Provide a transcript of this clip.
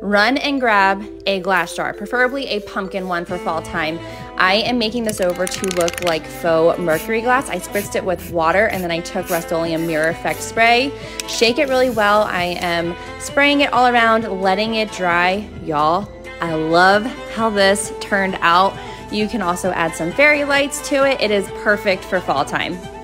run and grab a glass jar, preferably a pumpkin one for fall time. I am making this over to look like faux mercury glass. I spritzed it with water and then I took Rust-Oleum Mirror Effect spray. Shake it really well. I am spraying it all around, letting it dry. Y'all, I love how this turned out. You can also add some fairy lights to it. It is perfect for fall time.